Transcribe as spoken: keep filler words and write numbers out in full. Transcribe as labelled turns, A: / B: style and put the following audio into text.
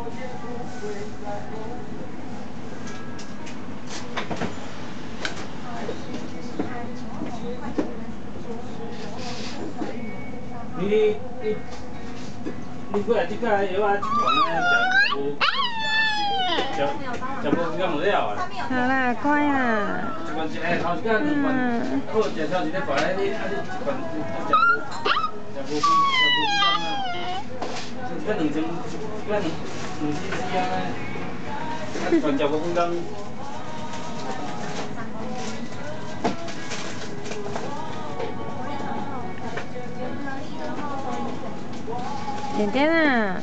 A: 你你你过来这个药啊，完了食无，食食无刚无了啊。
B: 好啦，乖啦。
A: 一罐一哎头一罐两罐，好食超一个大个，你啊你一罐你食无食无几食无几罐啊？一个两千，一个两两 C C 啊，啊一罐食无几罐。
B: 点点啊！